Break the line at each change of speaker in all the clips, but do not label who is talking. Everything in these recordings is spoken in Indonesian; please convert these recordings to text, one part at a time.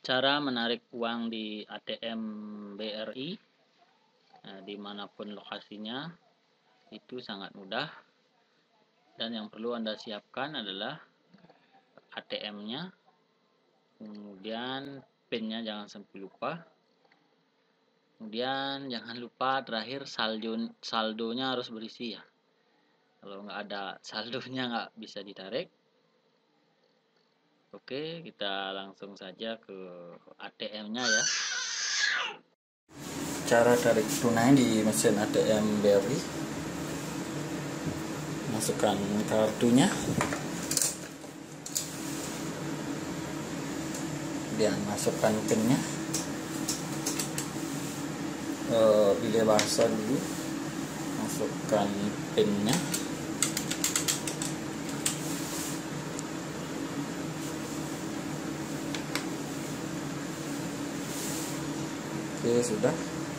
Cara menarik uang di ATM BRI, dimanapun lokasinya, itu sangat mudah. Dan yang perlu Anda siapkan adalah ATM-nya, kemudian PIN-nya jangan sampai lupa. Kemudian jangan lupa terakhir saldonya harus berisi ya. Kalau nggak ada saldonya nggak bisa ditarik. Oke, kita langsung saja ke ATM-nya ya.
Cara tarik tunai di mesin ATM BRI. Masukkan kartunya, kemudian masukkan PIN-nya. Pilih bahasa dulu, masukkan PIN-nya. Oke, sudah.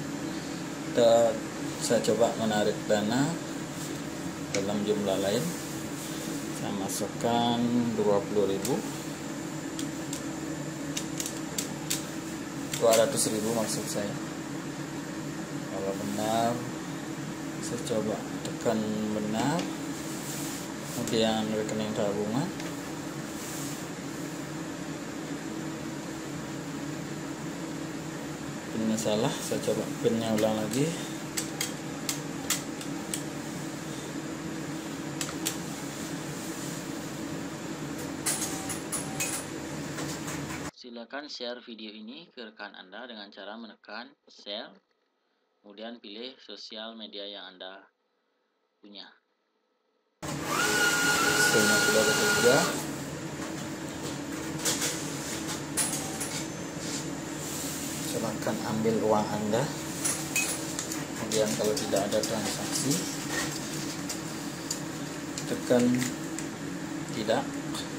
Saya coba menarik dana dalam jumlah lain. Saya masukkan 20.000, 200.000 maksud saya. Kalau benar, saya coba tekan benar, kemudian rekening tabungan. PIN-nya salah, saya coba PIN-nya ulang lagi.
Silakan share video ini ke rekan Anda dengan cara menekan share, kemudian pilih sosial media yang Anda punya.
Hasilnya sudah bekerja. Silakan ambil uang Anda. Kemudian kalau tidak ada transaksi, tekan tidak.